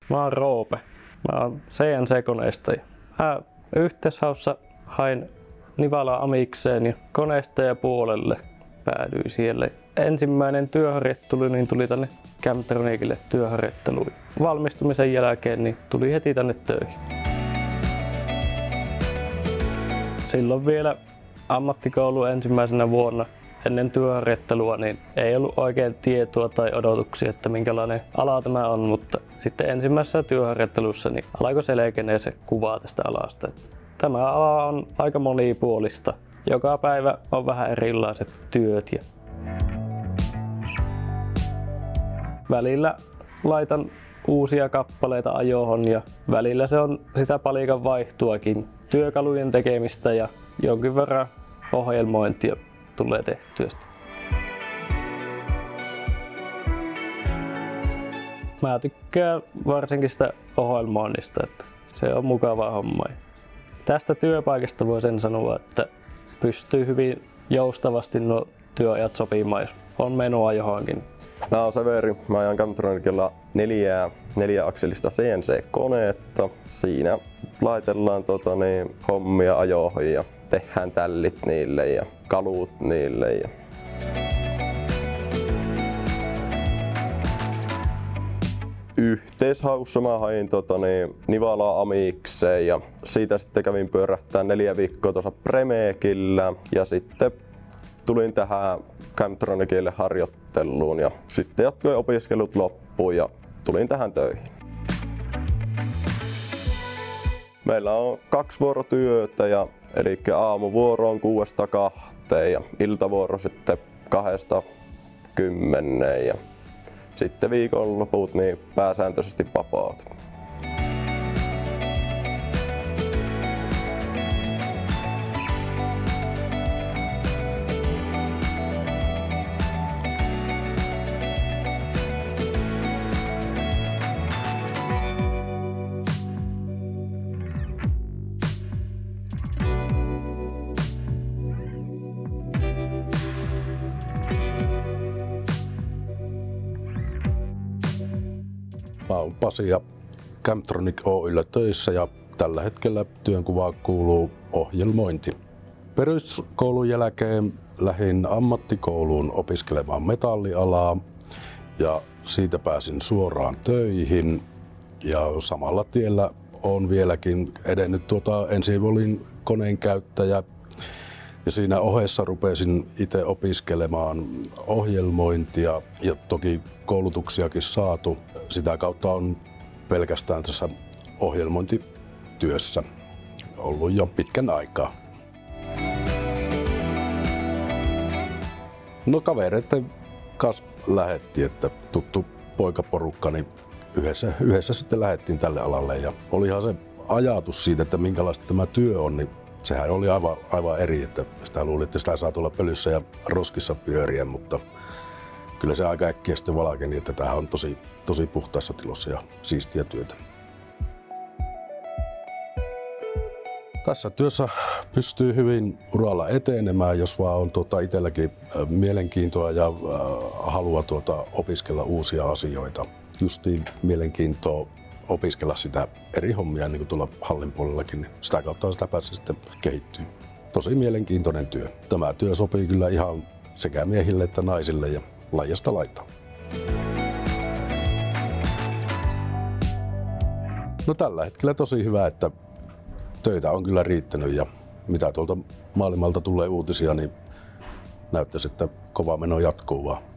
Mä oon Roope. Mä oon CNC-koneistaja. Mä yhteishaussa hain Nivalaan amikseen ja koneistajapuolelle päädyin siellä. Ensimmäinen työharjoittelu niin tuli tänne Camtronicille työharjoitteluun. Valmistumisen jälkeen niin tuli heti tänne töihin. Silloin vielä ammattikoulun ensimmäisenä vuonna ennen työharjoittelua niin ei ollut oikein tietoa tai odotuksia, että minkälainen ala tämä on, mutta sitten ensimmäisessä työharjoittelussa niin alkoi selkeänä se kuva tästä alasta. Tämä ala on aika monipuolista. Joka päivä on vähän erilaiset työt. Ja välillä laitan uusia kappaleita ajoon ja välillä se on sitä palikan vaihtuakin. Työkalujen tekemistä ja jonkin verran ohjelmointia tulee tehtyä. Mä tykkään varsinkin sitä ohjelmoinnista, että se on mukava homma. Tästä työpaikasta voi sen sanoa, että pystyy hyvin joustavasti nuo työajat sopimaan, jos on menoa johonkin. Mä oon Severi. Mä ajan Camtronicilla neljäakselista CNC-koneetta. Siinä laitellaan hommia ajoihin ja tehdään tällit niille ja kalut niille. Yhteishaussa mä hain Nivalaa amikseen ja siitä sitten kävin pyörähtää 4 viikkoa tuossa Premekillä ja sitten tulin tähän Camtronicille harjoitteluun ja sitten jatkoin opiskelut loppuun ja tulin tähän töihin. Meillä on 2 vuorotyötä, eli aamuvuoro on 6–2 ja iltavuoro sitten 2–10 ja sitten viikonloput niin pääsääntöisesti vapaat. Mä oon Pasi ja Camtronic Oy:llä töissä ja tällä hetkellä työnkuvaan kuuluu ohjelmointi. Peruskoulun jälkeen lähdin ammattikouluun opiskelemaan metallialaa ja siitä pääsin suoraan töihin ja samalla tiellä olen vieläkin edennyt ensin olin koneenkäyttäjä ja siinä ohessa rupesin itse opiskelemaan ohjelmointia ja toki koulutuksiakin saatu. Sitä kautta on pelkästään tässä ohjelmointityössä ollut jo pitkän aikaa. No kavereiden kanssa lähdettiin, että tuttu poikaporukka, niin yhdessä sitten lähdettiin tälle alalle ja olihan se ajatus siitä, että minkälaista tämä työ on, niin sehän oli aivan eri, että sitä luuli, että sitä saa tulla pölyssä ja roskissa pyöriä, mutta kyllä se aika äkkiä sitten valkeni, että tämähän on tosi puhtaassa tilossa ja siistiä työtä. Tässä työssä pystyy hyvin uralla etenemään, jos vaan on itselläkin mielenkiintoa ja halua opiskella uusia asioita. Justiin mielenkiintoa opiskella sitä eri hommia niin kuin tuolla hallin puolellakin, niin sitä kautta sitä pääsee sitten kehittyä. Tosi mielenkiintoinen työ. Tämä työ sopii kyllä ihan sekä miehille että naisille ja laidasta laitaan. No tällä hetkellä tosi hyvä, että töitä on kyllä riittänyt ja mitä tuolta maailmalta tulee uutisia, niin näyttäisi, että kova meno jatkuu vaan.